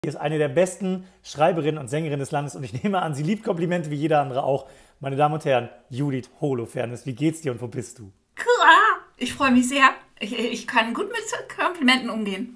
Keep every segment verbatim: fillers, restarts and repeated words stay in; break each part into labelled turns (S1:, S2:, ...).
S1: Sie ist eine der besten Schreiberinnen und Sängerinnen des Landes und ich nehme an, sie liebt Komplimente wie jeder andere auch. Meine Damen und Herren, Judith Holofernes, wie geht's dir und wo bist du?
S2: Ich freue mich sehr. Ich, ich kann gut mit Komplimenten umgehen.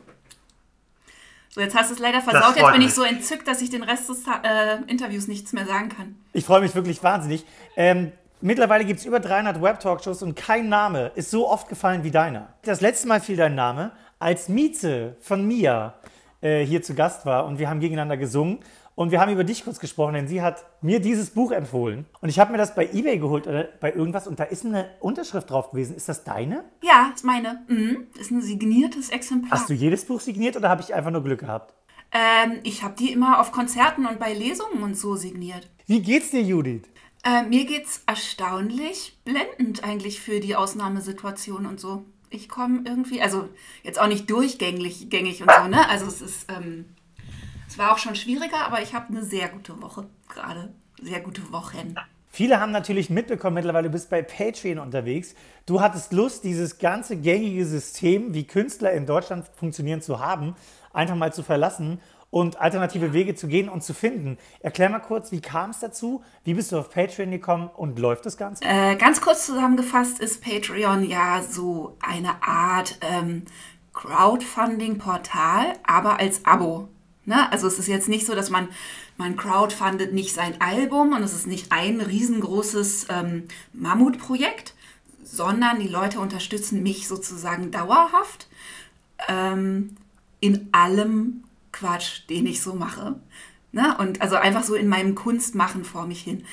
S2: So, jetzt hast du es leider versaut. Jetzt bin ich so entzückt, dass ich den Rest des äh, Interviews nichts mehr sagen kann.
S1: Ich freue mich wirklich wahnsinnig. Ähm, mittlerweile gibt es über dreihundert Web-Talkshows und kein Name ist so oft gefallen wie deiner. Das letzte Mal fiel dein Name, als Mieze von Mia äh, hier zu Gast war und wir haben gegeneinander gesungen. Und wir haben über dich kurz gesprochen, denn sie hat mir dieses Buch empfohlen. Und ich habe mir das bei eBay geholt oder bei irgendwas und da ist eine Unterschrift drauf gewesen. Ist das deine?
S2: Ja, ist meine. Mhm. Ist ein signiertes Exemplar.
S1: Hast du jedes Buch signiert oder habe ich einfach nur Glück gehabt?
S2: Ähm, ich habe die immer auf Konzerten und bei Lesungen und so signiert.
S1: Wie geht's dir, Judith?
S2: Äh, mir geht's erstaunlich blendend eigentlich für die Ausnahmesituation und so. Ich komme irgendwie, also jetzt auch nicht durchgängig gängig und so, ne? Also es ist... Ähm, Es war auch schon schwieriger, aber ich habe eine sehr gute Woche gerade. Sehr gute Wochen.
S1: Viele haben natürlich mitbekommen, mittlerweile du bist bei Patreon unterwegs. Du hattest Lust, dieses ganze gängige System, wie Künstler in Deutschland funktionieren, zu haben, einfach mal zu verlassen und alternative Wege zu gehen und zu finden. Erklär mal kurz, wie kam es dazu? Wie bist du auf Patreon gekommen und läuft das Ganze?
S2: Äh, ganz kurz zusammengefasst ist Patreon ja so eine Art ähm, Crowdfunding-Portal, aber als Abo. Ne? Also es ist jetzt nicht so, dass man, man crowdfundet nicht sein Album und es ist nicht ein riesengroßes ähm, Mammutprojekt, sondern die Leute unterstützen mich sozusagen dauerhaft ähm, in allem Quatsch, den ich so mache. Ne? Und also einfach so in meinem Kunstmachen vor mich hin.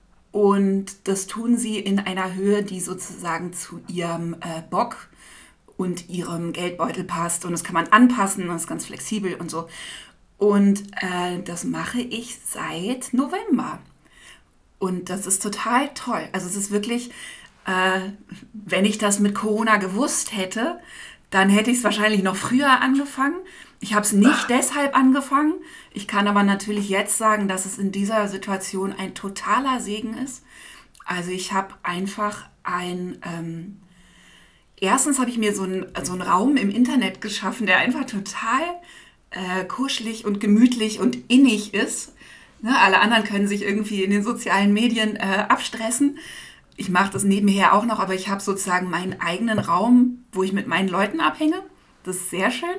S2: Und das tun sie in einer Höhe, die sozusagen zu ihrem äh, Bock und ihrem Geldbeutel passt. Und das kann man anpassen und ist ganz flexibel und so. Und äh, das mache ich seit November. Und das ist total toll. Also es ist wirklich, äh, wenn ich das mit Corona gewusst hätte, dann hätte ich es wahrscheinlich noch früher angefangen. Ich habe es nicht deshalb angefangen. Ich kann aber natürlich jetzt sagen, dass es in dieser Situation ein totaler Segen ist. Also ich habe einfach ein... Ähm, erstens habe ich mir so, ein, so einen Raum im Internet geschaffen, der einfach total... Äh, kuschelig und gemütlich und innig ist. Ne, alle anderen können sich irgendwie in den sozialen Medien äh, abstressen. Ich mache das nebenher auch noch, aber ich habe sozusagen meinen eigenen Raum, wo ich mit meinen Leuten abhänge. Das ist sehr schön.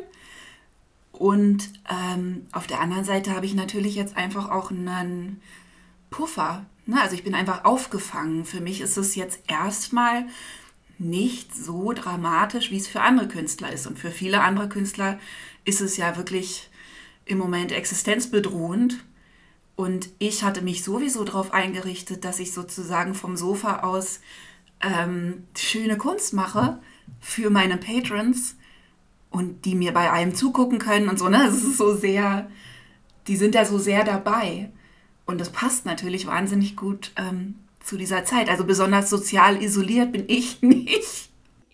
S2: Und ähm, auf der anderen Seite habe ich natürlich jetzt einfach auch einen Puffer. Ne? Also ich bin einfach aufgefangen. Für mich ist es jetzt erstmal nicht so dramatisch, wie es für andere Künstler ist. Und für viele andere Künstler ist es ja wirklich im Moment existenzbedrohend. Und ich hatte mich sowieso darauf eingerichtet, dass ich sozusagen vom Sofa aus ähm, schöne Kunst mache für meine Patrons und die mir bei allem zugucken können und so. Ne? Das ist so sehr, die sind da so sehr dabei. Und das passt natürlich wahnsinnig gut ähm, zu dieser Zeit. Also besonders sozial isoliert bin ich nicht.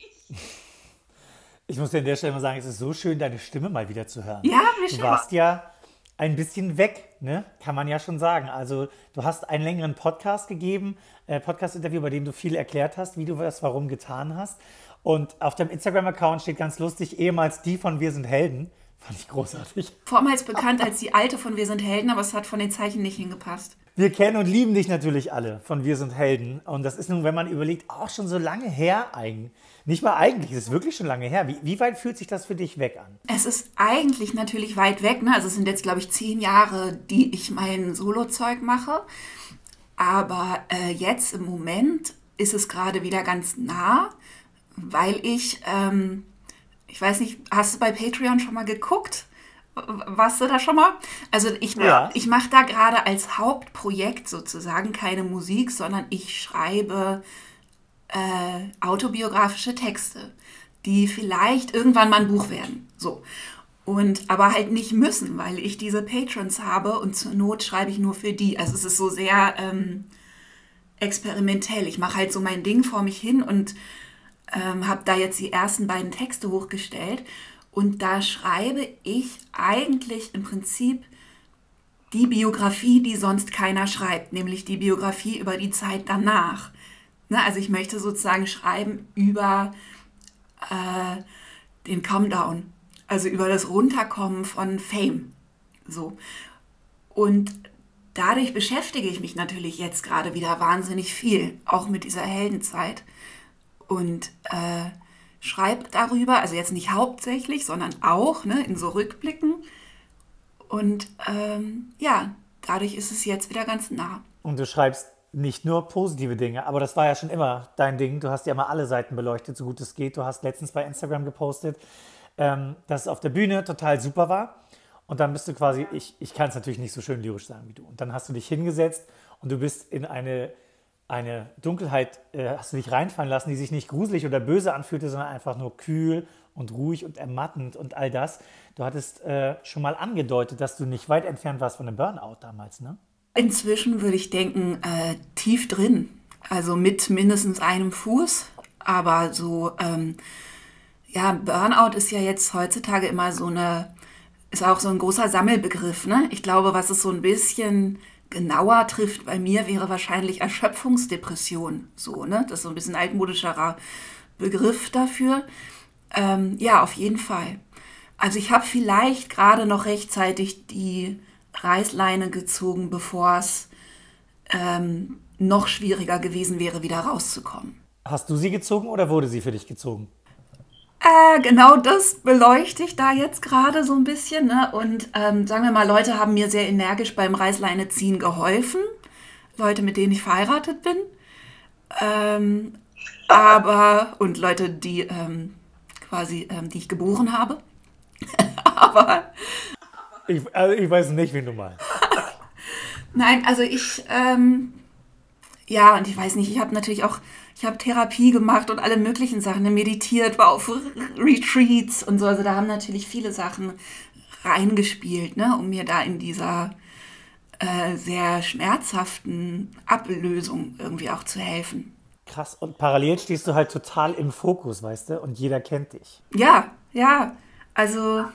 S1: Ich muss dir an der Stelle mal sagen, es ist so schön, deine Stimme mal wieder zu hören.
S2: Ja, wie schön.
S1: Du warst ja ein bisschen weg, ne? Kann man ja schon sagen. Also du hast einen längeren Podcast gegeben, äh, Podcast-Interview, bei dem du viel erklärt hast, wie du das warum getan hast. Und auf deinem Instagram-Account steht ganz lustig, ehemals die von Wir sind Helden. Fand ich großartig.
S2: Vormals bekannt als die alte von Wir sind Helden, aber es hat von den Zeichen nicht hingepasst.
S1: Wir kennen und lieben dich natürlich alle von Wir sind Helden. Und das ist nun, wenn man überlegt, auch schon so lange her eigentlich. Nicht mal eigentlich, es ist wirklich schon lange her. Wie, wie weit fühlt sich das für dich weg an?
S2: Es ist eigentlich natürlich weit weg. Ne? Also es sind jetzt, glaube ich, zehn Jahre, die ich mein Solo-Zeug mache. Aber äh, jetzt im Moment ist es gerade wieder ganz nah, weil ich, ähm, ich weiß nicht, hast du bei Patreon schon mal geguckt? Warst du da schon mal? Also ich,
S1: ja.
S2: ich mache da gerade als Hauptprojekt sozusagen keine Musik, sondern ich schreibe äh, autobiografische Texte, die vielleicht irgendwann mal ein Buch werden. So. Und aber halt nicht müssen, weil ich diese Patrons habe und zur Not schreibe ich nur für die. Also es ist so sehr ähm, experimentell. Ich mache halt so mein Ding vor mich hin und ähm, habe da jetzt die ersten beiden Texte hochgestellt. Und da schreibe ich eigentlich im Prinzip die Biografie, die sonst keiner schreibt, nämlich die Biografie über die Zeit danach. Ne, also ich möchte sozusagen schreiben über äh, den Come-Down, also über das Runterkommen von Fame. So. Und dadurch beschäftige ich mich natürlich jetzt gerade wieder wahnsinnig viel, auch mit dieser Heldenzeit. Und äh, schreibe darüber, also jetzt nicht hauptsächlich, sondern auch, ne, in so Rückblicken. Und ähm, ja, dadurch ist es jetzt wieder ganz nah.
S1: Und du schreibst nicht nur positive Dinge, aber das war ja schon immer dein Ding. Du hast ja immer alle Seiten beleuchtet, so gut es geht. Du hast letztens bei Instagram gepostet, ähm, dass es auf der Bühne total super war. Und dann bist du quasi, ich, ich kann es natürlich nicht so schön lyrisch sagen wie du. Und dann hast du dich hingesetzt und du bist in eine, eine Dunkelheit, äh, hast du dich reinfallen lassen, die sich nicht gruselig oder böse anfühlte, sondern einfach nur kühl und ruhig und ermattend und all das. Du hattest äh, schon mal angedeutet, dass du nicht weit entfernt warst von einem Burnout damals, ne?
S2: Inzwischen würde ich denken, äh, tief drin. Also mit mindestens einem Fuß. Aber so, ähm, ja, Burnout ist ja jetzt heutzutage immer so eine, ist auch so ein großer Sammelbegriff, ne? Ich glaube, was es so ein bisschen genauer trifft bei mir, wäre wahrscheinlich Erschöpfungsdepression. So, ne? Das ist so ein bisschen altmodischerer Begriff dafür. Ähm, ja, auf jeden Fall. Also ich habe vielleicht gerade noch rechtzeitig die Reißleine gezogen, bevor es ähm, noch schwieriger gewesen wäre, wieder rauszukommen.
S1: Hast du sie gezogen oder wurde sie für dich gezogen?
S2: Äh, genau das beleuchte ich da jetzt gerade so ein bisschen. Ne? Und ähm, sagen wir mal, Leute haben mir sehr energisch beim Reißleineziehen geholfen. Leute, mit denen ich verheiratet bin. Ähm, aber, und Leute, die ähm, quasi, ähm, die ich geboren habe. aber...
S1: Ich, also ich weiß nicht, wen du meinst.
S2: Nein, also ich, ähm, ja, und ich weiß nicht, ich habe natürlich auch, ich habe Therapie gemacht und alle möglichen Sachen, meditiert, war auf Retreats und so, also da haben natürlich viele Sachen reingespielt, ne, um mir da in dieser äh, sehr schmerzhaften Ablösung irgendwie auch zu helfen.
S1: Krass, und parallel stehst du halt total im Fokus, weißt du, und jeder kennt dich.
S2: Ja, ja, also...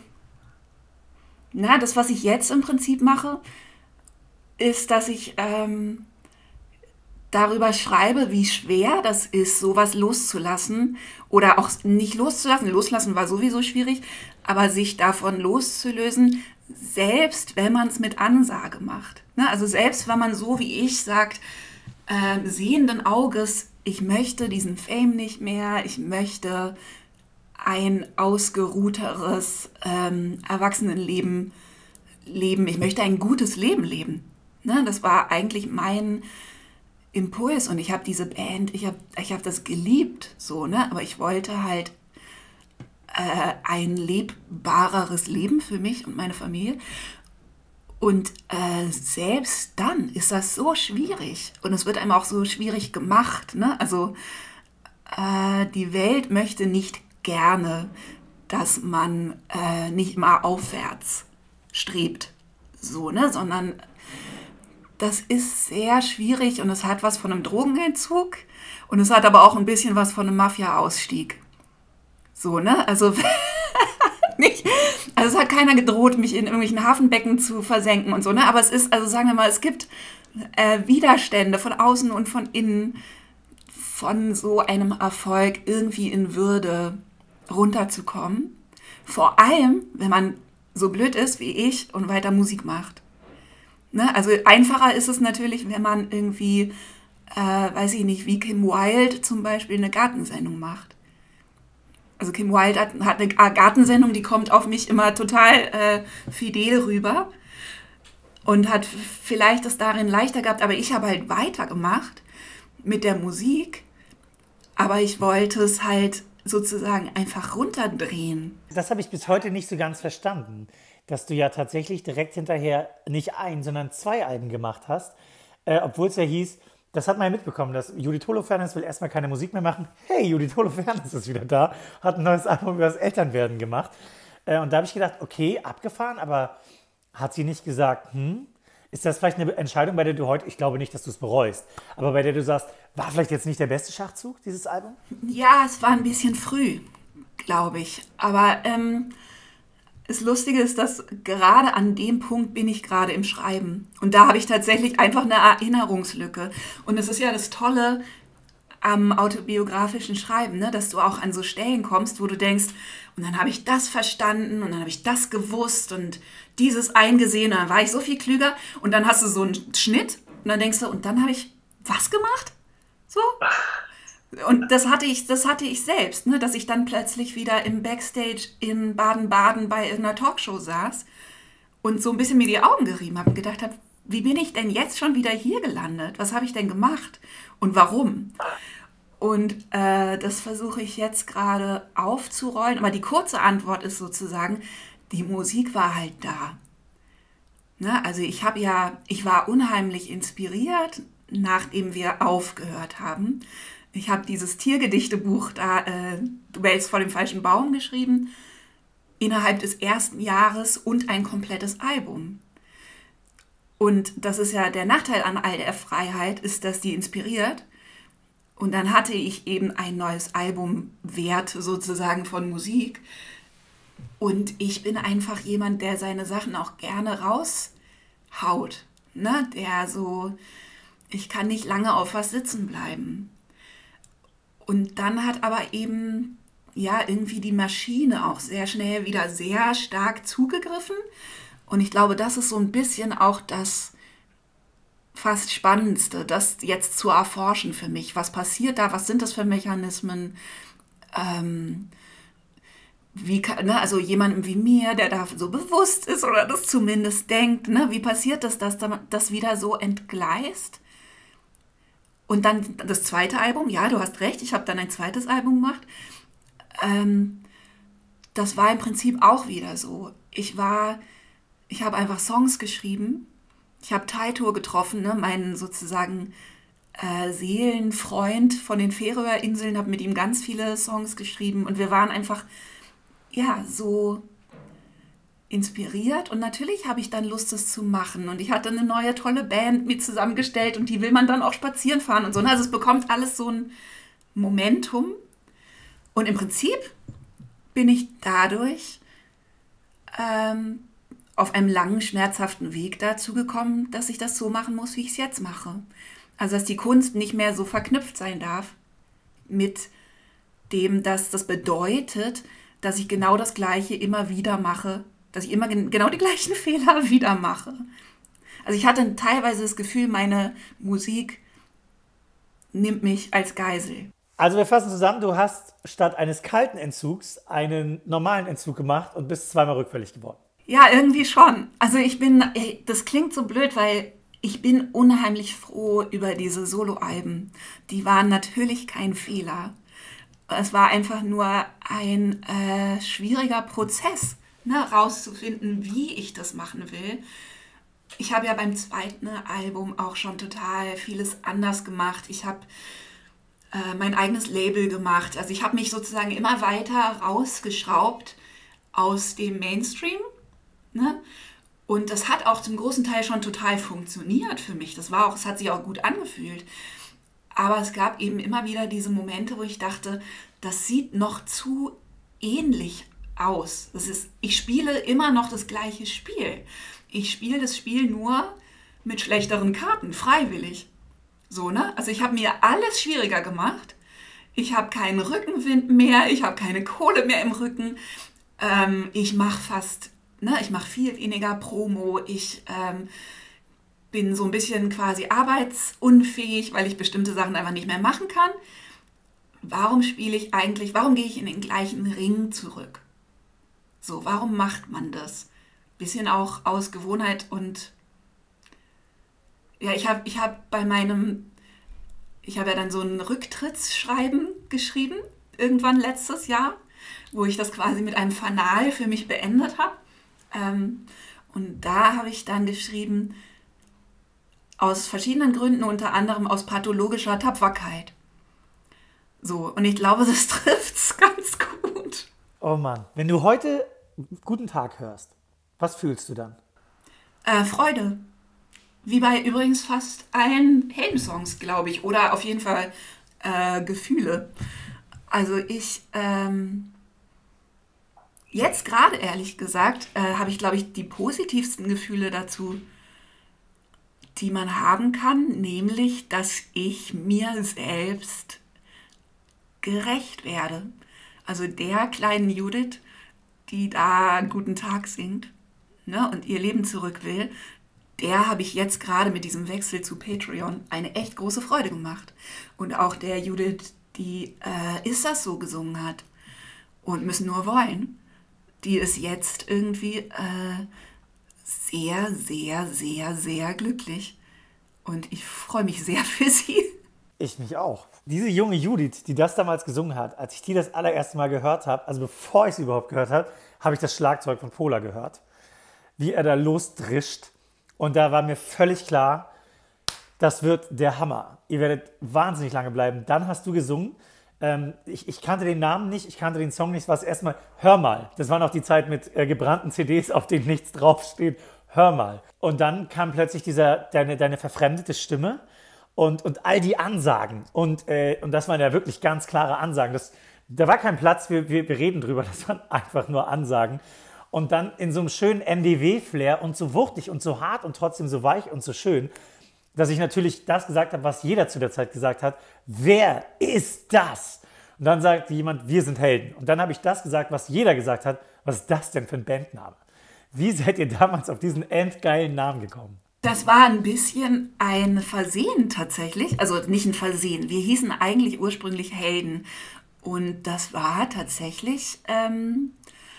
S2: Na, das, was ich jetzt im Prinzip mache, ist, dass ich ähm, darüber schreibe, wie schwer das ist, sowas loszulassen oder auch nicht loszulassen. Loslassen war sowieso schwierig, aber sich davon loszulösen, selbst wenn man es mit Ansage macht. Ne? Also selbst wenn man so wie ich sagt, äh, sehenden Auges, ich möchte diesen Fame nicht mehr, ich möchte... ein ausgeruhteres ähm, Erwachsenenleben leben. Ich möchte ein gutes Leben leben. Ne? Das war eigentlich mein Impuls und ich habe diese Band, ich habe ich hab das geliebt, so, ne? Aber ich wollte halt äh, ein lebbareres Leben für mich und meine Familie. Und äh, selbst dann ist das so schwierig und es wird einem auch so schwierig gemacht. Ne? Also äh, die Welt möchte nicht gerne, dass man äh, nicht immer aufwärts strebt, so, ne, sondern das ist sehr schwierig und es hat was von einem Drogenentzug und es hat aber auch ein bisschen was von einem Mafia-Ausstieg. So, ne, also nicht, also es hat keiner gedroht, mich in irgendwelchen Hafenbecken zu versenken und so, ne, aber es ist, also sagen wir mal, es gibt äh, Widerstände von außen und von innen, von so einem Erfolg irgendwie in Würde runterzukommen. Vor allem, wenn man so blöd ist wie ich und weiter Musik macht. Ne? Also einfacher ist es natürlich, wenn man irgendwie, äh, weiß ich nicht, wie Kim Wilde zum Beispiel eine Gartensendung macht. Also Kim Wilde hat, hat eine Gartensendung, die kommt auf mich immer total äh, fidel rüber und hat vielleicht es darin leichter gehabt, aber ich habe halt weitergemacht mit der Musik, aber ich wollte es halt sozusagen einfach runterdrehen.
S1: Das habe ich bis heute nicht so ganz verstanden, dass du ja tatsächlich direkt hinterher nicht ein, sondern zwei Alben gemacht hast, äh, obwohl es ja hieß, das hat man ja mitbekommen, dass Judith Holofernes will erstmal keine Musik mehr machen. Hey, Judith Holofernes ist wieder da, hat ein neues Album über das Elternwerden gemacht. Äh, und da habe ich gedacht, okay, abgefahren, aber hat sie nicht gesagt, hm, ist das vielleicht eine Entscheidung, bei der du heute, ich glaube nicht, dass du es bereust, aber bei der du sagst, war vielleicht jetzt nicht der beste Schachzug, dieses Album?
S2: Ja, es war ein bisschen früh, glaube ich. Aber ähm, das Lustige ist, dass gerade an dem Punkt bin ich gerade im Schreiben. Und da habe ich tatsächlich einfach eine Erinnerungslücke. Und es ist ja das Tolle am autobiografischen Schreiben, ne? Dass du auch an so Stellen kommst, wo du denkst, Und dann habe ich das verstanden und dann habe ich das gewusst und dieses eingesehen und dann war ich so viel klüger und dann hast du so einen Schnitt und dann denkst du, und dann habe ich was gemacht? So? Und das hatte ich, das hatte ich selbst, ne? Dass ich dann plötzlich wieder im Backstage in Baden-Baden bei irgendeiner Talkshow saß und so ein bisschen mir die Augen gerieben habe und gedacht habe, wie bin ich denn jetzt schon wieder hier gelandet? Was habe ich denn gemacht? Und warum? Und äh, das versuche ich jetzt gerade aufzurollen. Aber die kurze Antwort ist sozusagen, die Musik war halt da. Ne? Also ich habe ja, ich war unheimlich inspiriert, nachdem wir aufgehört haben. Ich habe dieses Tiergedichtebuch da, äh, Du wählst vor dem falschen Baum, geschrieben, innerhalb des ersten Jahres und ein komplettes Album. Und das ist ja der Nachteil an all der Freiheit, ist, dass die inspiriert. Und dann hatte ich eben ein neues Albumwert sozusagen von Musik. Und ich bin einfach jemand, der seine Sachen auch gerne raushaut. Ne? Der so, ich kann nicht lange auf was sitzen bleiben. Und dann hat aber eben, ja, irgendwie die Maschine auch sehr schnell wieder sehr stark zugegriffen. Und ich glaube, das ist so ein bisschen auch das fast Spannendste, das jetzt zu erforschen für mich. Was passiert da? Was sind das für Mechanismen? Ähm, wie kann, ne, also jemandem wie mir, der da so bewusst ist oder das zumindest denkt, ne, wie passiert das, dass das wieder so entgleist? Und dann das zweite Album, ja, du hast recht, ich habe dann ein zweites Album gemacht. Ähm, das war im Prinzip auch wieder so. Ich war... Ich habe einfach Songs geschrieben. Ich habe Teitur getroffen, ne, meinen sozusagen äh, Seelenfreund von den Färöerinseln, habe mit ihm ganz viele Songs geschrieben und wir waren einfach, ja, so inspiriert und natürlich habe ich dann Lust, das zu machen und ich hatte eine neue, tolle Band mit zusammengestellt und die will man dann auch spazieren fahren und so. Also es bekommt alles so ein Momentum und im Prinzip bin ich dadurch ähm, auf einem langen, schmerzhaften Weg dazu gekommen, dass ich das so machen muss, wie ich es jetzt mache. Also, dass die Kunst nicht mehr so verknüpft sein darf mit dem, dass das bedeutet, dass ich genau das Gleiche immer wieder mache, dass ich immer gen- genau die gleichen Fehler wieder mache. Also ich hatte teilweise das Gefühl, meine Musik nimmt mich als Geisel.
S1: Also wir fassen zusammen, du hast statt eines kalten Entzugs einen normalen Entzug gemacht und bist zweimal rückfällig geworden.
S2: Ja, irgendwie schon. Also ich bin, das klingt so blöd, weil ich bin unheimlich froh über diese Soloalben. Die waren natürlich kein Fehler. Es war einfach nur ein äh, schwieriger Prozess, ne, rauszufinden, wie ich das machen will. Ich habe ja beim zweiten Album auch schon total vieles anders gemacht. Ich habe äh, mein eigenes Label gemacht. Also ich habe mich sozusagen immer weiter rausgeschraubt aus dem Mainstream. Ne? Und das hat auch zum großen Teil schon total funktioniert für mich. Das war auch, es hat sich auch gut angefühlt. Aber es gab eben immer wieder diese Momente, wo ich dachte, das sieht noch zu ähnlich aus. Das ist, ich spiele immer noch das gleiche Spiel. Ich spiele das Spiel nur mit schlechteren Karten, freiwillig. So, ne? Also ich habe mir alles schwieriger gemacht. Ich habe keinen Rückenwind mehr, ich habe keine Kohle mehr im Rücken. Ähm, ich mache fast... Ne, ich mache viel weniger Promo, ich ähm, bin so ein bisschen quasi arbeitsunfähig, weil ich bestimmte Sachen einfach nicht mehr machen kann. Warum spiele ich eigentlich, warum gehe ich in den gleichen Ring zurück? So, warum macht man das? Bisschen auch aus Gewohnheit und ja, ich habe ich hab bei meinem, ich habe ja dann so ein Rücktrittsschreiben geschrieben, irgendwann letztes Jahr, wo ich das quasi mit einem Fanal für mich beendet habe. Ähm, und da habe ich dann geschrieben, aus verschiedenen Gründen, unter anderem aus pathologischer Tapferkeit. So, und ich glaube, das trifft es ganz gut.
S1: Oh Mann, wenn du heute Guten Tag hörst, was fühlst du dann?
S2: Äh, Freude. Wie bei übrigens fast allen Helden-Songs, glaube ich. Oder auf jeden Fall äh, Gefühle. Also ich... Ähm, Jetzt gerade, ehrlich gesagt, äh, habe ich, glaube ich, die positivsten Gefühle dazu, die man haben kann, nämlich, dass ich mir selbst gerecht werde. Also der kleinen Judith die da Guten Tag singt, ne, und ihr Leben zurück will, der habe ich jetzt gerade mit diesem Wechsel zu Patreon eine echt große Freude gemacht. Und auch der Judith, die äh, Ist das so gesungen hat und Müssen nur wollen, die ist jetzt irgendwie äh, sehr, sehr, sehr, sehr glücklich. Und ich freue mich sehr für sie.
S1: Ich mich auch. Diese junge Judith, die das damals gesungen hat, als ich die das allererste Mal gehört habe, also bevor ich sie überhaupt gehört habe, habe ich das Schlagzeug von Pola gehört. Wie er da losdrischt. Und da war mir völlig klar, das wird der Hammer. Ihr werdet wahnsinnig lange bleiben. Dann hast du gesungen. Ähm, ich, ich kannte den Namen nicht, ich kannte den Song nicht. Es war erstmal Hör mal. Das war noch die Zeit mit äh, gebrannten C Ds, auf denen nichts draufsteht. Hör mal. Und dann kam plötzlich dieser, deine, deine verfremdete Stimme und, und all die Ansagen. Und, äh, und das waren ja wirklich ganz klare Ansagen. Das, da war kein Platz, wir, wir, wir reden drüber. Das waren einfach nur Ansagen. Und dann in so einem schönen M D W-Flair und so wuchtig und so hart und trotzdem so weich und so schön, dass ich natürlich das gesagt habe, was jeder zu der Zeit gesagt hat. Wer ist das? Und dann sagte jemand, wir sind Helden. Und dann habe ich das gesagt, was jeder gesagt hat. Was ist das denn für ein Bandname? Wie seid ihr damals auf diesen endgeilen Namen gekommen?
S2: Das war ein bisschen ein Versehen tatsächlich. Also nicht ein Versehen. Wir hießen eigentlich ursprünglich Helden. Und das war tatsächlich ähm,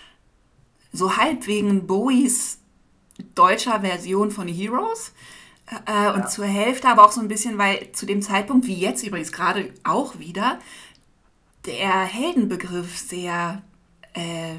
S2: so halb wegen Bowies deutscher Version von Heroes. Äh, und ja. Zur Hälfte aber auch so ein bisschen, weil zu dem Zeitpunkt, wie jetzt übrigens gerade auch wieder, der Heldenbegriff sehr äh,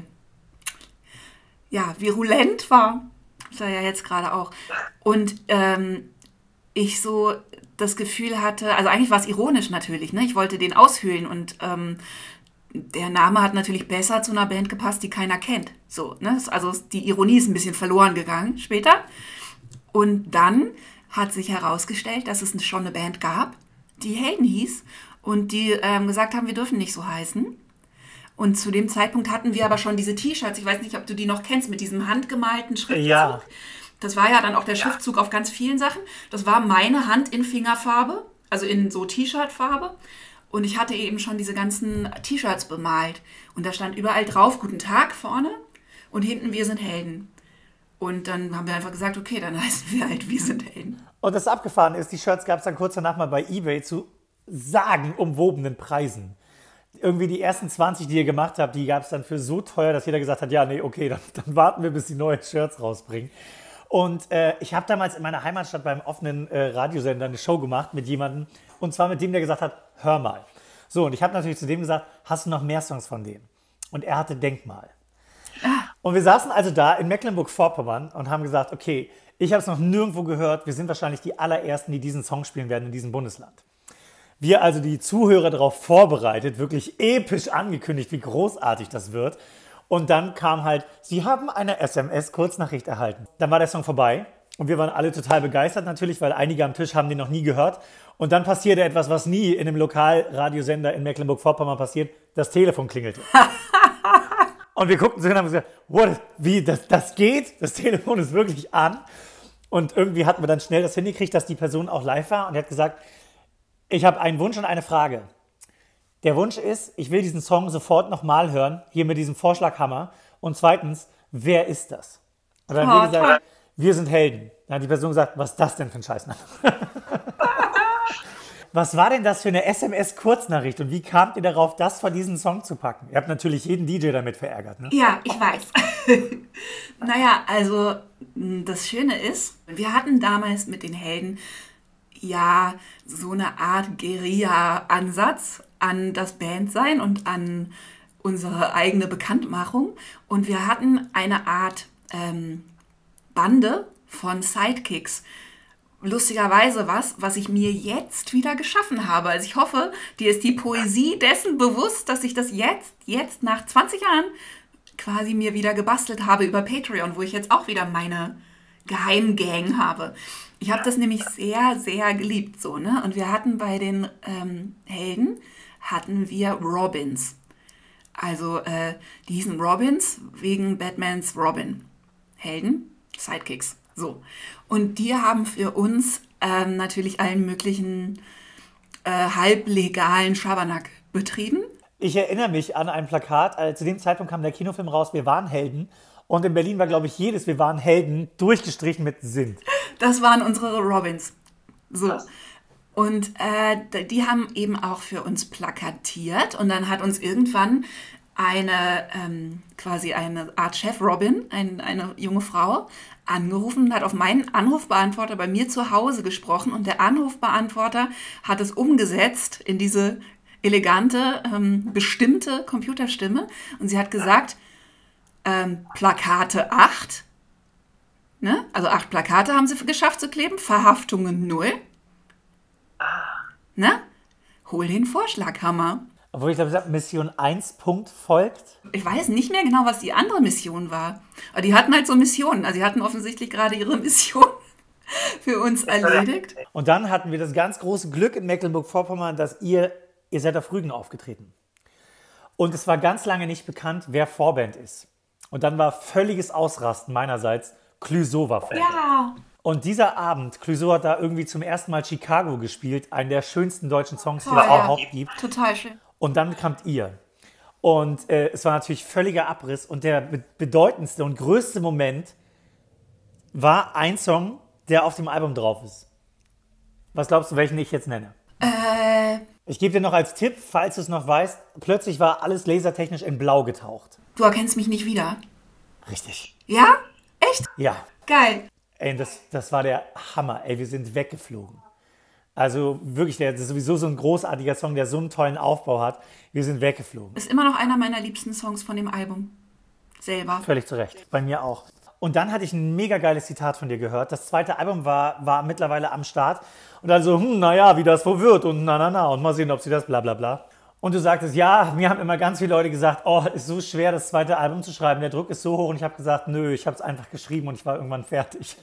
S2: ja, virulent war. Das war ja jetzt gerade auch. Und ähm, ich so das Gefühl hatte, also eigentlich war es ironisch natürlich, ne? Ich wollte den aushöhlen und ähm, der Name hat natürlich besser zu einer Band gepasst, die keiner kennt. So, ne? Also die Ironie ist ein bisschen verloren gegangen später. Und dann hat sich herausgestellt, dass es schon eine Band gab, die Helden hieß und die ähm, gesagt haben, wir dürfen nicht so heißen. Und zu dem Zeitpunkt hatten wir aber schon diese T-Shirts, ich weiß nicht, ob du die noch kennst, mit diesem handgemalten Schriftzug. Ja. Das war ja dann auch der Schriftzug ja. auf ganz vielen Sachen. Das war meine Hand in Fingerfarbe, also in so T-Shirt-Farbe. Und ich hatte eben schon diese ganzen T-Shirts bemalt. Und da stand überall drauf, Guten Tag vorne und hinten, wir sind Helden. Und dann haben wir einfach gesagt, okay, dann heißen wir halt, wir sind Helden.
S1: Und das abgefahren ist, die Shirts gab es dann kurz danach mal bei eBay zu sagenumwobenen Preisen. Irgendwie die ersten zwanzig, die ihr gemacht habt, die gab es dann für so teuer, dass jeder gesagt hat, ja, nee, okay, dann, dann warten wir, bis die neuen Shirts rausbringen. Und äh, ich habe damals in meiner Heimatstadt beim offenen äh, Radiosender eine Show gemacht mit jemandem, und zwar mit dem, der gesagt hat, hör mal. So, und ich habe natürlich zu dem gesagt, hast du noch mehr Songs von dem? Und er hatte Denkmal. Und wir saßen also da in Mecklenburg-Vorpommern und haben gesagt, okay, ich habe es noch nirgendwo gehört, wir sind wahrscheinlich die allerersten, die diesen Song spielen werden in diesem Bundesland. Wir also die Zuhörer darauf vorbereitet, wirklich episch angekündigt, wie großartig das wird. Und dann kam halt, sie haben eine S M S-Kurznachricht erhalten. Dann war der Song vorbei und wir waren alle total begeistert natürlich, weil einige am Tisch haben den noch nie gehört. Und dann passierte etwas, was nie in einem Lokalradiosender in Mecklenburg-Vorpommern passiert, das Telefon klingelte. Und wir guckten so hin und haben gesagt, what, wie, das, das geht? Das Telefon ist wirklich an. Und irgendwie hatten wir dann schnell das hingekriegt, dass die Person auch live war und hat gesagt, ich habe einen Wunsch und eine Frage. Der Wunsch ist, ich will diesen Song sofort nochmal hören, hier mit diesem Vorschlaghammer. Und zweitens, wer ist das? Und dann haben wir gesagt, wir sind Helden. Dann hat die Person gesagt, was ist das denn für ein Scheißname? Was war denn das für eine S M S-Kurznachricht und wie kamt ihr darauf, das vor diesen Song zu packen? Ihr habt natürlich jeden D J damit verärgert, ne?
S2: Ja, ich weiß. Naja, also das Schöne ist, wir hatten damals mit den Helden ja so eine Art Guerilla-Ansatz an das Bandsein und an unsere eigene Bekanntmachung. Und wir hatten eine Art ähm, Bande von Sidekicks. Lustigerweise was, was ich mir jetzt wieder geschaffen habe. Also ich hoffe, dir ist die Poesie dessen bewusst, dass ich das jetzt, jetzt nach zwanzig Jahren quasi mir wieder gebastelt habe über Patreon, wo ich jetzt auch wieder meine Geheimgang habe. Ich habe das nämlich sehr, sehr geliebt so, ne? Und wir hatten bei den ähm, Helden, hatten wir Robins. Also äh, die hießen Robins wegen Batmans Robin. Helden, Sidekicks. So. Und die haben für uns ähm, natürlich allen möglichen äh, halblegalen Schabernack betrieben.
S1: Ich erinnere mich an ein Plakat, äh, zu dem Zeitpunkt kam der Kinofilm raus, wir waren Helden. Und in Berlin war, glaube ich, jedes Wir waren Helden durchgestrichen mit sind.
S2: Das waren unsere Robins. So. Und äh, die haben eben auch für uns plakatiert. Und dann hat uns irgendwann eine, ähm, quasi eine Art Chef Robin, ein, eine junge Frau, angerufen und hat auf meinen Anrufbeantworter bei mir zu Hause gesprochen. Und der Anrufbeantworter hat es umgesetzt in diese elegante, ähm, bestimmte Computerstimme. Und sie hat gesagt, ähm, Plakate acht, ne? Also acht Plakate haben sie geschafft zu kleben, Verhaftungen null. Ne? Hol den Vorschlaghammer.
S1: Obwohl ich glaube, Mission eins Punkt folgt.
S2: Ich weiß nicht mehr genau, was die andere Mission war. Aber die hatten halt so Missionen. Also die hatten offensichtlich gerade ihre Mission für uns erledigt.
S1: Und dann hatten wir das ganz große Glück in Mecklenburg-Vorpommern, dass ihr, ihr seid auf Rügen aufgetreten. Und es war ganz lange nicht bekannt, wer Vorband ist. Und dann war völliges Ausrasten meinerseits, Clouseau war Vorband.
S2: Ja.
S1: Und dieser Abend, Clouseau hat da irgendwie zum ersten Mal Chicago gespielt, einen der schönsten deutschen Songs, die
S2: Oh,
S1: es
S2: ja.
S1: überhaupt gibt.
S2: Total schön.
S1: Und dann kamt ihr. Und äh, es war natürlich völliger Abriss. Und der be bedeutendste und größte Moment war ein Song, der auf dem Album drauf ist. Was glaubst du, welchen ich jetzt nenne?
S2: Äh,
S1: Ich gebe dir noch als Tipp, falls du es noch weißt, plötzlich war alles lasertechnisch in Blau getaucht.
S2: du erkennst mich nicht wieder.
S1: Richtig.
S2: Ja? Echt?
S1: Ja.
S2: Geil.
S1: Ey, das, das war der Hammer. Ey, wir sind weggeflogen. Also wirklich, der, das ist sowieso so ein großartiger Song, der so einen tollen Aufbau hat. Wir sind weggeflogen.
S2: Ist immer noch einer meiner liebsten Songs von dem Album. Selber.
S1: Völlig zu Recht. Bei mir auch. Und dann hatte ich ein mega geiles Zitat von dir gehört. Das zweite Album war, war mittlerweile am Start. Und dann so, hm, naja, wie das wohl wird und na, na, na. Und mal sehen, ob sie das bla, bla, bla. Und du sagtest, ja, mir haben immer ganz viele Leute gesagt, oh, ist so schwer, das zweite Album zu schreiben. Der Druck ist so hoch. Und ich habe gesagt, nö, ich habe es einfach geschrieben und ich war irgendwann fertig.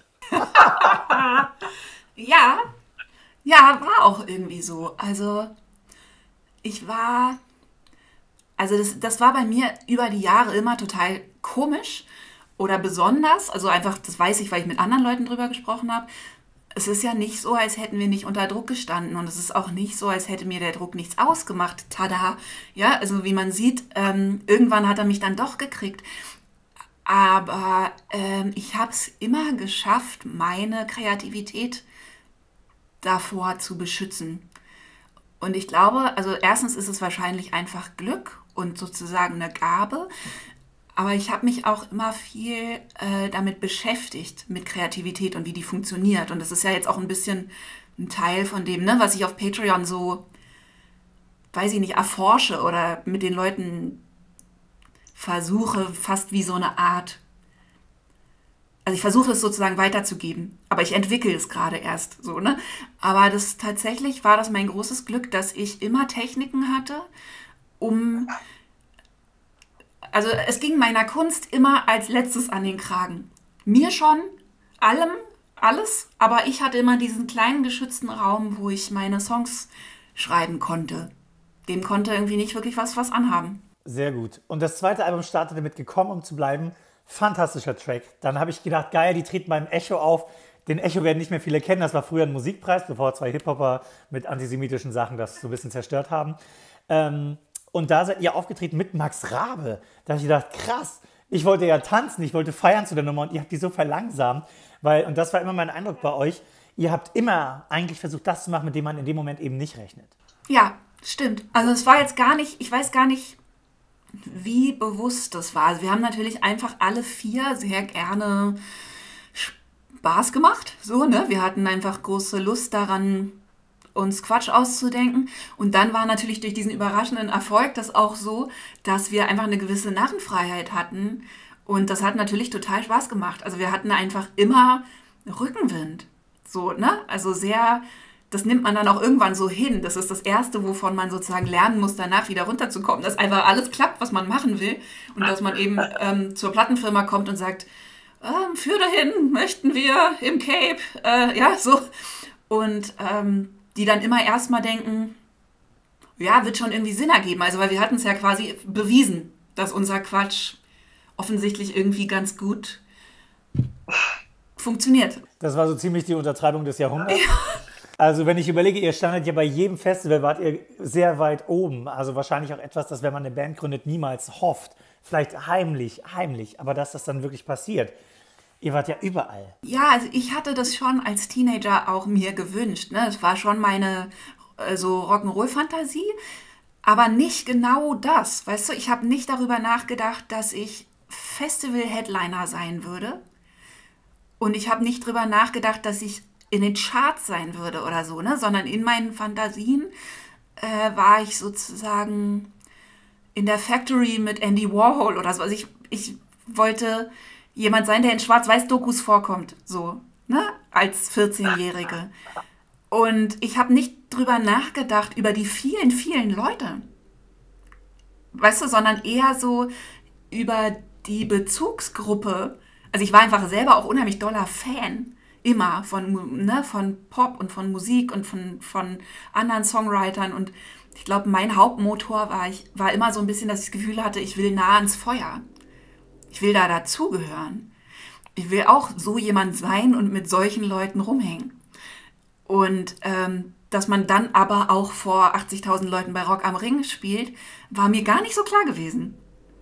S2: Ja. Ja, war auch irgendwie so. Also, ich war... Also das, das war bei mir über die Jahre immer total komisch oder besonders. Also einfach, das weiß ich, weil ich mit anderen Leuten drüber gesprochen habe. Es ist ja nicht so, als hätten wir nicht unter Druck gestanden. Und es ist auch nicht so, als hätte mir der Druck nichts ausgemacht. Tada! Ja, also wie man sieht, ähm, irgendwann hat er mich dann doch gekriegt. Aber ähm, ich habe es immer geschafft, meine Kreativität davor zu beschützen. Und ich glaube, also erstens ist es wahrscheinlich einfach Glück und sozusagen eine Gabe. Aber ich habe mich auch immer viel äh, damit beschäftigt, mit Kreativität und wie die funktioniert. Und das ist ja jetzt auch ein bisschen ein Teil von dem, ne, was ich auf Patreon so, weiß ich nicht, erforsche oder mit den Leuten versuche, fast wie so eine Art, also ich versuche es sozusagen weiterzugeben, aber ich entwickle es gerade erst so, ne? Aber das tatsächlich war das mein großes Glück, dass ich immer Techniken hatte, um, also es ging meiner Kunst immer als letztes an den Kragen. Mir schon, allem, alles, aber ich hatte immer diesen kleinen geschützten Raum, wo ich meine Songs schreiben konnte. Dem konnte irgendwie nicht wirklich was, was anhaben.
S1: Sehr gut. Und das zweite Album startete mit Gekommen, um zu bleiben. Fantastischer Track. Dann habe ich gedacht, geil, die treten beim Echo auf. Den Echo werden nicht mehr viele kennen. Das war früher ein Musikpreis, bevor zwei Hip-Hopper mit antisemitischen Sachen das so ein bisschen zerstört haben. Ähm, und da seid ihr aufgetreten mit Max Rabe. Da habe ich gedacht, krass. Ich wollte ja tanzen, ich wollte feiern zu der Nummer und ihr habt die so verlangsamt. Weil, und das war immer mein Eindruck bei euch, ihr habt immer eigentlich versucht, das zu machen, mit dem man in dem Moment eben nicht rechnet.
S2: Ja, stimmt. Also es war jetzt gar nicht, ich weiß gar nicht, wie bewusst das war. Also wir haben natürlich einfach alle vier sehr gerne Spaß gemacht. So, ne? Wir hatten einfach große Lust daran, uns Quatsch auszudenken. Und dann war natürlich durch diesen überraschenden Erfolg das auch so, dass wir einfach eine gewisse Narrenfreiheit hatten. Und das hat natürlich total Spaß gemacht. Also wir hatten einfach immer Rückenwind. So, ne? Also sehr... Das nimmt man dann auch irgendwann so hin. Das ist das Erste, wovon man sozusagen lernen muss, danach wieder runterzukommen. Dass einfach alles klappt, was man machen will. Und dass man eben ähm, zur Plattenfirma kommt und sagt, ähm, für dahin möchten wir im Cape. Äh, ja, so. Und ähm, die dann immer erstmal denken, ja, wird schon irgendwie Sinn ergeben. Also, weil wir hatten es ja quasi bewiesen, dass unser Quatsch offensichtlich irgendwie ganz gut funktioniert.
S1: Das war so ziemlich die Untertreibung des Jahrhunderts.
S2: Ja.
S1: Also wenn ich überlege, ihr standet ja bei jedem Festival, wart ihr sehr weit oben. Also wahrscheinlich auch etwas, das, wenn man eine Band gründet, niemals hofft. Vielleicht heimlich, heimlich, aber dass das dann wirklich passiert. Ihr wart ja überall.
S2: Ja, also ich hatte das schon als Teenager auch mir gewünscht. Ne? Das war schon meine äh, so Rock'n'Roll-Fantasie, aber nicht genau das. Weißt du, ich habe nicht darüber nachgedacht, dass ich Festival-Headliner sein würde. Und ich habe nicht darüber nachgedacht, dass ich in den Charts sein würde oder so, ne? Sondern in meinen Fantasien äh, war ich sozusagen in der Factory mit Andy Warhol oder so. Also ich, ich wollte jemand sein, der in Schwarz-Weiß-Dokus vorkommt, so, ne? Als vierzehnjährige. Und ich habe nicht drüber nachgedacht, über die vielen, vielen Leute. Weißt du, sondern eher so über die Bezugsgruppe. Also ich war einfach selber auch unheimlich doller Fan. Immer von, ne, von Pop und von Musik und von, von anderen Songwritern. Und ich glaube, mein Hauptmotor war, ich, war immer so ein bisschen, dass ich das Gefühl hatte, ich will nah ans Feuer. Ich will da dazugehören. Ich will auch so jemand sein und mit solchen Leuten rumhängen. Und ähm, dass man dann aber auch vor achtzigtausend Leuten bei Rock am Ring spielt, war mir gar nicht so klar gewesen.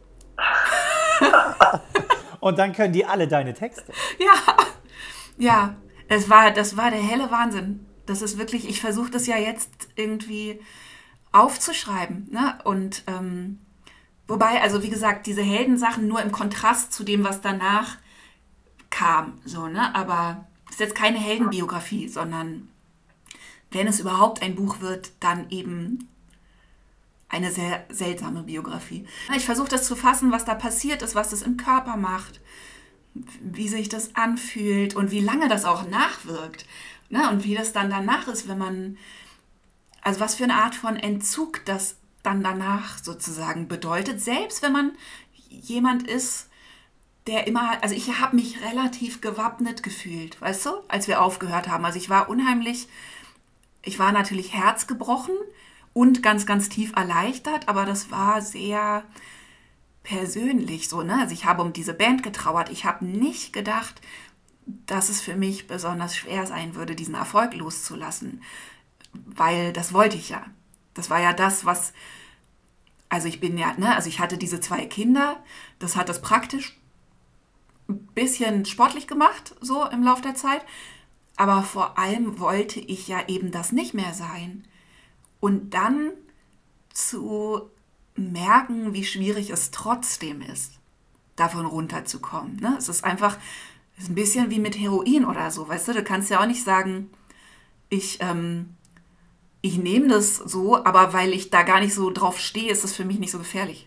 S1: Und dann können die alle deine Texte.
S2: Ja, ja, es war, das war der helle Wahnsinn. Das ist wirklich, ich versuche das ja jetzt irgendwie aufzuschreiben. Ne? Und ähm, wobei, also wie gesagt, diese Heldensachen nur im Kontrast zu dem, was danach kam. So, ne? Aber es ist jetzt keine Heldenbiografie, sondern wenn es überhaupt ein Buch wird, dann eben eine sehr seltsame Biografie. Ich versuche das zu fassen, was da passiert ist, was das im Körper macht, wie sich das anfühlt und wie lange das auch nachwirkt. Ne? Und wie das dann danach ist, wenn man, also was für eine Art von Entzug das dann danach sozusagen bedeutet, selbst wenn man jemand ist, der immer, also ich habe mich relativ gewappnet gefühlt, weißt du, als wir aufgehört haben. Also ich war unheimlich, ich war natürlich herzgebrochen und ganz, ganz tief erleichtert, aber das war sehr persönlich so, ne? Also ich habe um diese Band getrauert. Ich habe nicht gedacht, dass es für mich besonders schwer sein würde, diesen Erfolg loszulassen, weil das wollte ich ja. Das war ja das, was, also ich bin ja, ne, also ich hatte diese zwei Kinder, das hat das praktisch ein bisschen sportlich gemacht, so im Laufe der Zeit, aber vor allem wollte ich ja eben das nicht mehr sein. Und dann zu merken, wie schwierig es trotzdem ist, davon runterzukommen. Ne? Es ist einfach, es ist ein bisschen wie mit Heroin oder so, weißt du, du kannst ja auch nicht sagen, ich, ähm, ich nehme das so, aber weil ich da gar nicht so drauf stehe, ist es für mich nicht so gefährlich.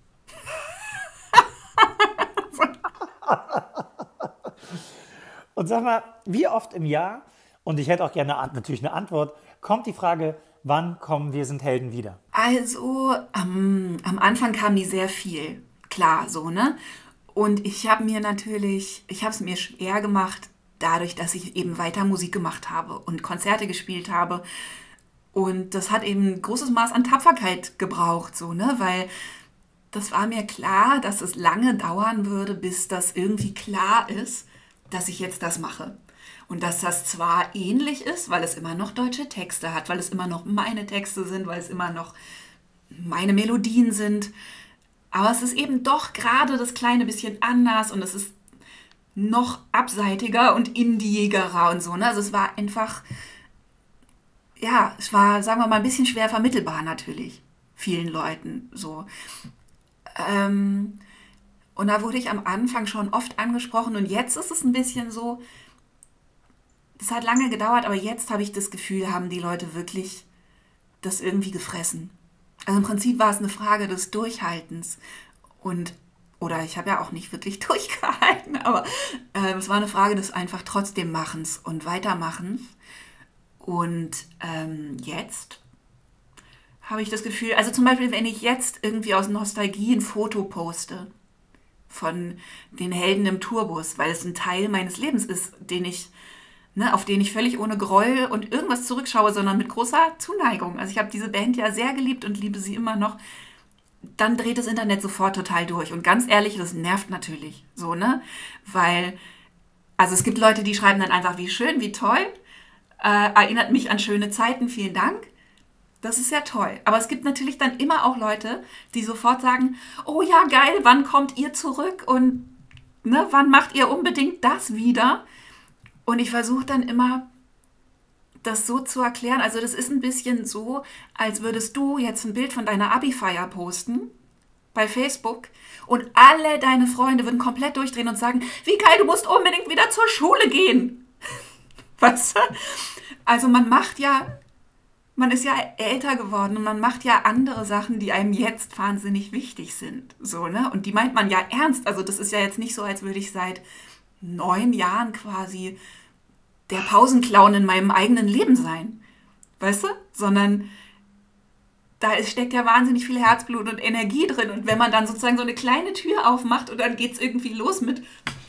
S1: Und sag mal, wie oft im Jahr, und ich hätte auch gerne natürlich eine Antwort, kommt die Frage, wann kommen Wir sind Helden wieder?
S2: Also, am, am Anfang kam die sehr viel, klar, so, ne? Und ich habe mir natürlich, ich habe es mir schwer gemacht, dadurch, dass ich eben weiter Musik gemacht habe und Konzerte gespielt habe. Und das hat eben ein großes Maß an Tapferkeit gebraucht, so, ne? Weil das war mir klar, dass es lange dauern würde, bis das irgendwie klar ist, dass ich jetzt das mache. Und dass das zwar ähnlich ist, weil es immer noch deutsche Texte hat, weil es immer noch meine Texte sind, weil es immer noch meine Melodien sind. Aber es ist eben doch gerade das kleine bisschen anders und es ist noch abseitiger und indiegerer und so. Ne? Also es war einfach, ja, es war, sagen wir mal, ein bisschen schwer vermittelbar natürlich, vielen Leuten so. Ähm, und da wurde ich am Anfang schon oft angesprochen und jetzt ist es ein bisschen so, das hat lange gedauert, aber jetzt habe ich das Gefühl, haben die Leute wirklich das irgendwie gefressen. Also im Prinzip war es eine Frage des Durchhaltens und, oder ich habe ja auch nicht wirklich durchgehalten, aber äh, es war eine Frage des einfach trotzdem Machens und Weitermachens. Und ähm, jetzt habe ich das Gefühl, also zum Beispiel, wenn ich jetzt irgendwie aus Nostalgie ein Foto poste von den Helden im Tourbus, weil es ein Teil meines Lebens ist, den ich, ne, auf den ich völlig ohne Groll und irgendwas zurückschaue, sondern mit großer Zuneigung. Also ich habe diese Band ja sehr geliebt und liebe sie immer noch. Dann dreht das Internet sofort total durch. Und ganz ehrlich, das nervt natürlich so, ne? Weil, also es gibt Leute, die schreiben dann einfach, wie schön, wie toll. Äh, erinnert mich an schöne Zeiten, vielen Dank. Das ist ja toll. Aber es gibt natürlich dann immer auch Leute, die sofort sagen, oh ja, geil, wann kommt ihr zurück und ne, wann macht ihr unbedingt das wieder? Und ich versuche dann immer, das so zu erklären. Also das ist ein bisschen so, als würdest du jetzt ein Bild von deiner Abi-Feier posten bei Facebook und alle deine Freunde würden komplett durchdrehen und sagen, wie geil, du musst unbedingt wieder zur Schule gehen. Weißt du? Also man macht ja, man ist ja älter geworden und man macht ja andere Sachen, die einem jetzt wahnsinnig wichtig sind. So, ne? Und die meint man ja ernst. Also das ist ja jetzt nicht so, als würde ich seit neun Jahren quasi der Pausenclown in meinem eigenen Leben sein. Weißt du? Sondern da ist, steckt ja wahnsinnig viel Herzblut und Energie drin. Und wenn man dann sozusagen so eine kleine Tür aufmacht und dann geht es irgendwie los mit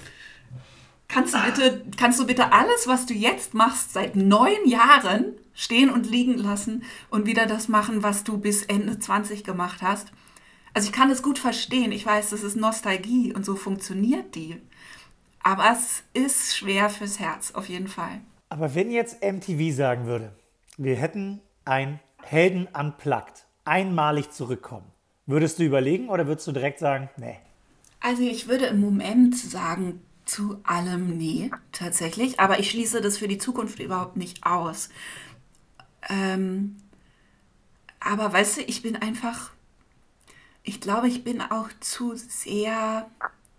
S2: Kannst du bitte, kannst du bitte alles, was du jetzt machst, seit neun Jahren stehen und liegen lassen und wieder das machen, was du bis Ende zwanzig gemacht hast? Also ich kann es gut verstehen. Ich weiß, das ist Nostalgie und so funktioniert die. Aber es ist schwer fürs Herz, auf jeden Fall.
S1: Aber wenn jetzt M T V sagen würde, wir hätten ein Helden unplugged, einmalig zurückkommen, würdest du überlegen oder würdest du direkt sagen, nee?
S2: Also ich würde im Moment sagen, zu allem nee, tatsächlich. Aber ich schließe das für die Zukunft überhaupt nicht aus. Ähm, aber weißt du, ich bin einfach, ich glaube, ich bin auch zu sehr,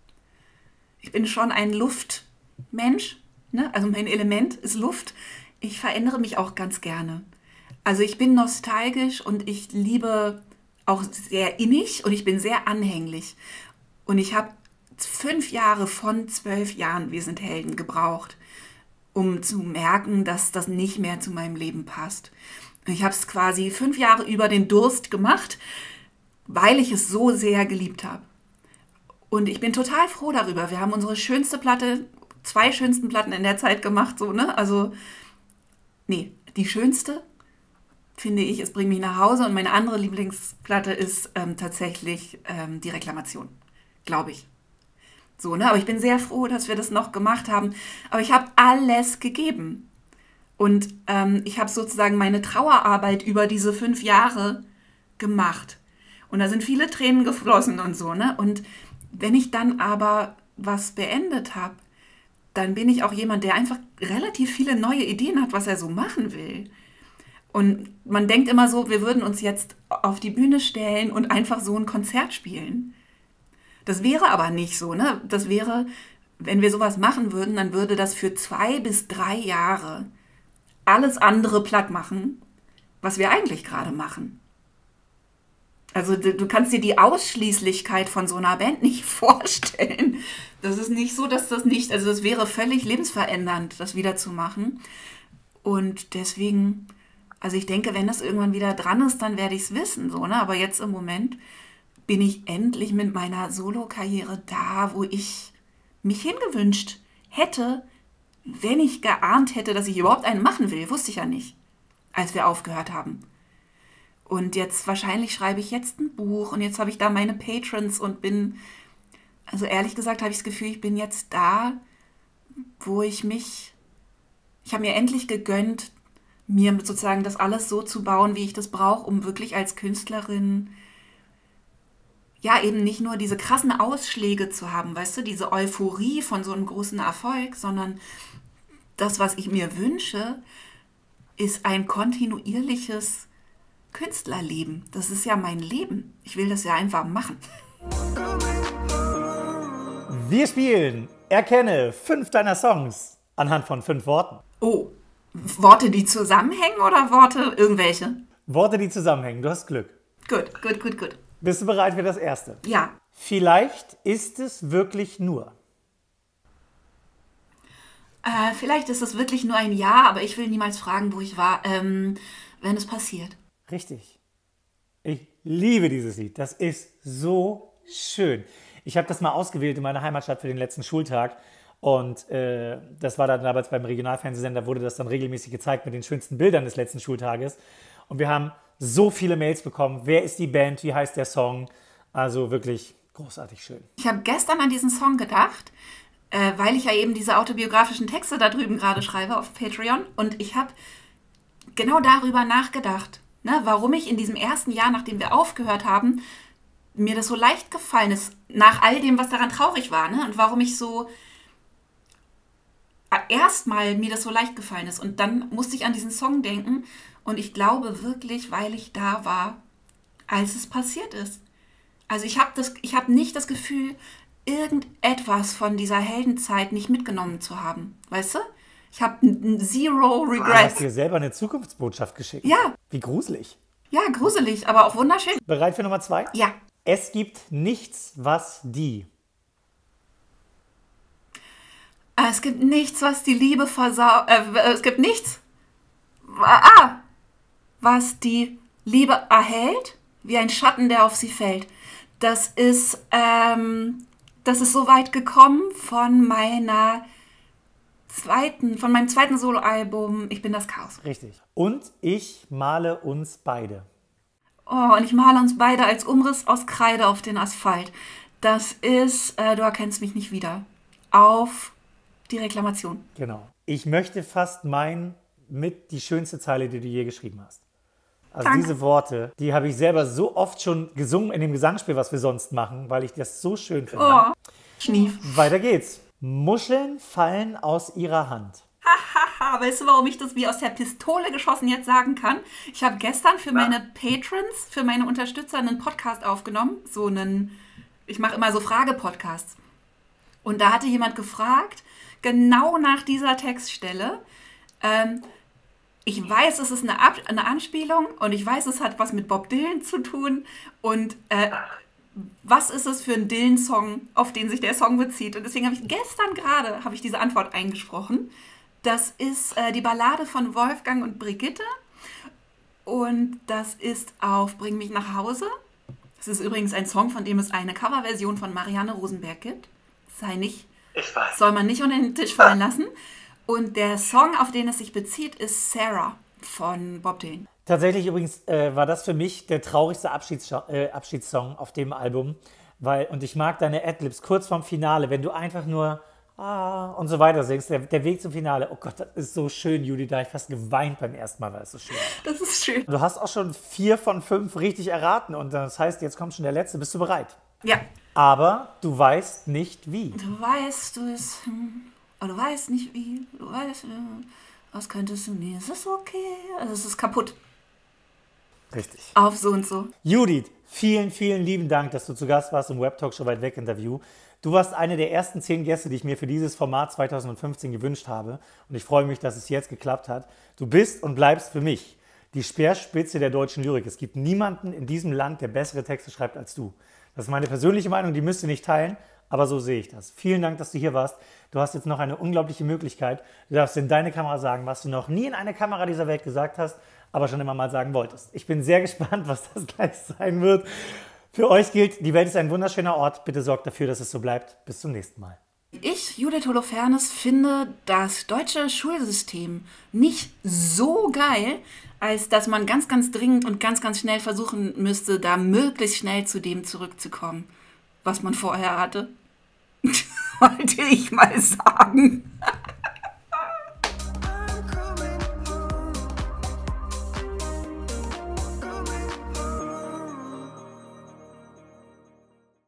S2: ich bin schon ein Luftmensch, ne? Also mein Element ist Luft. Ich verändere mich auch ganz gerne. Also ich bin nostalgisch und ich liebe auch sehr innig und ich bin sehr anhänglich. Und ich habe fünf Jahre von zwölf Jahren Wir sind Helden gebraucht, um zu merken, dass das nicht mehr zu meinem Leben passt. Ich habe es quasi fünf Jahre über den Durst gemacht, weil ich es so sehr geliebt habe. Und ich bin total froh darüber. Wir haben unsere schönste Platte, zwei schönsten Platten in der Zeit gemacht, so, ne? Also, nee, die schönste, finde ich, es bringt mich nach Hause. Und meine andere Lieblingsplatte ist ähm, tatsächlich ähm, die Reklamation, glaube ich. So, ne? Aber ich bin sehr froh, dass wir das noch gemacht haben. Aber ich habe alles gegeben. Und ähm, ich habe sozusagen meine Trauerarbeit über diese fünf Jahre gemacht. Und da sind viele Tränen geflossen und so, ne? Und wenn ich dann aber was beendet habe, dann bin ich auch jemand, der einfach relativ viele neue Ideen hat, was er so machen will. Und man denkt immer so, wir würden uns jetzt auf die Bühne stellen und einfach so ein Konzert spielen. Das wäre aber nicht so, ne? Das wäre, wenn wir sowas machen würden, dann würde das für zwei bis drei Jahre alles andere platt machen, was wir eigentlich gerade machen. Also du, du kannst dir die Ausschließlichkeit von so einer Band nicht vorstellen. Das ist nicht so, dass das nicht, also es wäre völlig lebensverändernd, das wieder zu machen. Und deswegen, also ich denke, wenn das irgendwann wieder dran ist, dann werde ich es wissen, so, ne? Aber jetzt im Moment bin ich endlich mit meiner Solo-Karriere da, wo ich mich hingewünscht hätte, wenn ich geahnt hätte, dass ich überhaupt einen machen will. Wusste ich ja nicht, als wir aufgehört haben. Und jetzt, wahrscheinlich schreibe ich jetzt ein Buch und jetzt habe ich da meine Patrons und bin, also ehrlich gesagt habe ich das Gefühl, ich bin jetzt da, wo ich mich, ich habe mir endlich gegönnt, mir sozusagen das alles so zu bauen, wie ich das brauche, um wirklich als Künstlerin ja, eben nicht nur diese krassen Ausschläge zu haben, weißt du, diese Euphorie von so einem großen Erfolg, sondern das, was ich mir wünsche, ist ein kontinuierliches Künstlerleben. Das ist ja mein Leben. Ich will das ja einfach machen.
S1: Wir spielen Erkenne fünf deiner Songs anhand von fünf Worten.
S2: Oh, Worte, die zusammenhängen oder Worte irgendwelche?
S1: Worte, die zusammenhängen. Du hast Glück.
S2: Gut, gut, gut, gut.
S1: Bist du bereit für das erste?
S2: Ja.
S1: Vielleicht ist es wirklich nur.
S2: Äh, vielleicht ist es wirklich nur ein Ja, aber ich will niemals fragen, wo ich war, ähm, wenn es passiert.
S1: Richtig. Ich liebe dieses Lied. Das ist so schön. Ich habe das mal ausgewählt in meiner Heimatstadt für den letzten Schultag. Und äh, das war dann damals beim Regionalfernsehsender, wurde das dann regelmäßig gezeigt mit den schönsten Bildern des letzten Schultages. Und wir haben so viele Mails bekommen. Wer ist die Band? Wie heißt der Song? Also wirklich großartig schön.
S2: Ich habe gestern an diesen Song gedacht, äh, weil ich ja eben diese autobiografischen Texte da drüben gerade schreibe auf Patreon. Und ich habe genau darüber nachgedacht, ne, warum ich in diesem ersten Jahr, nachdem wir aufgehört haben, mir das so leicht gefallen ist, nach all dem, was daran traurig war, ne? Und warum ich so erstmal mir das so leicht gefallen ist. Und dann musste ich an diesen Song denken und ich glaube wirklich, weil ich da war, als es passiert ist. Also ich habe das, ich habe nicht das Gefühl, irgendetwas von dieser Heldenzeit nicht mitgenommen zu haben. Weißt du? Ich habe zero
S1: Du hast
S2: regrets.
S1: dir selber eine Zukunftsbotschaft geschickt.
S2: Ja,
S1: Wie gruselig.
S2: ja, gruselig, aber auch wunderschön.
S1: Bereit für Nummer zwei?
S2: Ja.
S1: Es gibt nichts, was die.
S2: Es gibt nichts, was die Liebe versau... Äh, es gibt nichts, ah, was die Liebe erhält, wie ein Schatten, der auf sie fällt. Das ist, ähm, das ist so weit gekommen von meiner zweiten, von meinem zweiten Soloalbum Ich bin das Chaos.
S1: Richtig. Und ich male uns beide.
S2: Oh, und ich male uns beide als Umriss aus Kreide auf den Asphalt. Das ist, äh, du erkennst mich nicht wieder. Auf die Reklamation.
S1: Genau. Ich möchte fast meinen, mit die schönste Zeile, die du je geschrieben hast. Also
S2: Danke.
S1: diese Worte, die habe ich selber so oft schon gesungen in dem Gesangsspiel, was wir sonst machen, weil ich das so schön finde.
S2: Oh, Schnief.
S1: Weiter geht's. Muscheln fallen aus ihrer Hand.
S2: Haha, weißt du, warum ich das wie aus der Pistole geschossen jetzt sagen kann? Ich habe gestern für meine Patrons, für meine Unterstützer einen Podcast aufgenommen. So einen, ich mache immer so Frage-Podcasts. Und da hatte jemand gefragt, genau nach dieser Textstelle, ähm, ich weiß, es ist eine, Ab eine Anspielung und ich weiß, es hat was mit Bob Dylan zu tun und äh, was ist es für ein Dylan-Song, auf den sich der Song bezieht? Und deswegen habe ich gestern gerade habe ich diese Antwort eingesprochen. Das ist äh, die Ballade von Wolfgang und Brigitte und das ist auf Bring mich nach Hause. Das ist übrigens ein Song, von dem es eine Coverversion von Marianne Rosenberg gibt. Sei nicht,
S3: Ich weiß.
S2: soll man nicht unter den Tisch fallen lassen. Und der Song, auf den es sich bezieht, ist Sarah von Bob Dylan.
S1: Tatsächlich übrigens äh, war das für mich der traurigste Abschieds äh, Abschiedssong auf dem Album. Weil, und ich mag deine Adlibs kurz vorm Finale, wenn du einfach nur ah und so weiter singst. Der, der Weg zum Finale. Oh Gott, das ist so schön, Judy. Da habe ich fast geweint beim ersten Mal, weil es so schön war.
S2: Das ist schön.
S1: Du hast auch schon vier von fünf richtig erraten. Und das heißt, jetzt kommt schon der letzte. Bist du bereit?
S2: Ja.
S1: Aber du weißt nicht wie.
S2: Du weißt, du es, hm, aber du weißt nicht wie, du weißt, äh, was könntest du nie, es ist okay, also es ist kaputt.
S1: Richtig.
S2: Auf so und so.
S1: Judith, vielen, vielen lieben Dank, dass du zu Gast warst im Webtalk Show Weit Weg Interview. Du warst eine der ersten zehn Gäste, die ich mir für dieses Format zweitausendfünfzehn gewünscht habe. Und ich freue mich, dass es jetzt geklappt hat. Du bist und bleibst für mich die Speerspitze der deutschen Lyrik. Es gibt niemanden in diesem Land, der bessere Texte schreibt als du. Das ist meine persönliche Meinung, die müsst ihr nicht teilen, aber so sehe ich das. Vielen Dank, dass du hier warst. Du hast jetzt noch eine unglaubliche Möglichkeit. Du darfst in deine Kamera sagen, was du noch nie in einer Kamera dieser Welt gesagt hast, aber schon immer mal sagen wolltest. Ich bin sehr gespannt, was das gleich sein wird. Für euch gilt, die Welt ist ein wunderschöner Ort. Bitte sorgt dafür, dass es so bleibt. Bis zum nächsten Mal.
S2: Ich, Judith Holofernes, finde das deutsche Schulsystem nicht so geil, als dass man ganz, ganz dringend und ganz, ganz schnell versuchen müsste, da möglichst schnell zu dem zurückzukommen, was man vorher hatte. Wollte ich mal sagen.